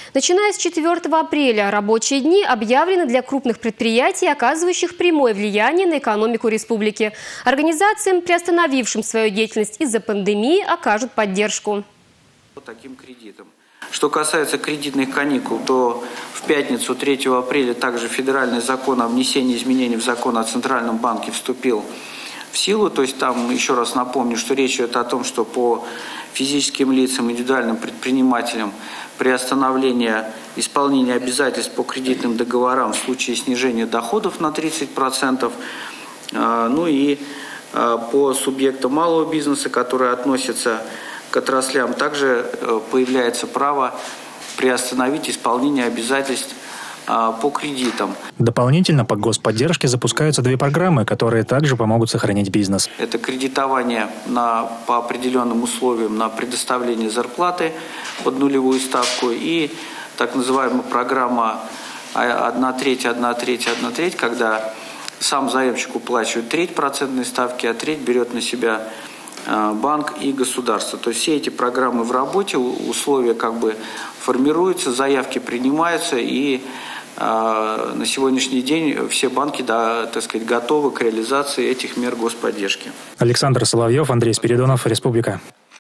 Начиная с 4 апреля рабочие дни объявлены для крупных предприятий, оказывающих прямое влияние на экономику республики. Организациям, приостановившим свою деятельность из-за пандемии, окажут поддержку. Таким кредитом. Что касается кредитных каникул, то в пятницу 3 апреля также федеральный закон о внесении изменений в закон о Центральном банке вступил в силу. То есть там, еще раз напомню, что речь идет о том, что по физическим лицам, индивидуальным предпринимателям приостановление исполнения обязательств по кредитным договорам в случае снижения доходов на 30%. Ну и по субъектам малого бизнеса, которые относятся к отраслям, также появляется право приостановить исполнение обязательств по кредитам. Дополнительно по господдержке запускаются 2 программы, которые также помогут сохранить бизнес. Это кредитование по определенным условиям на предоставление зарплаты под нулевую ставку и так называемая программа 1/3, 1/3, 1/3, когда сам заемщик уплачивает треть процентной ставки, а треть берет на себя банк и государство. То есть все эти программы в работе, условия формируются, заявки принимаются, и на сегодняшний день все банки, готовы к реализации этих мер господдержки. Александр Соловьев, Андрей Спиридонов, Республика.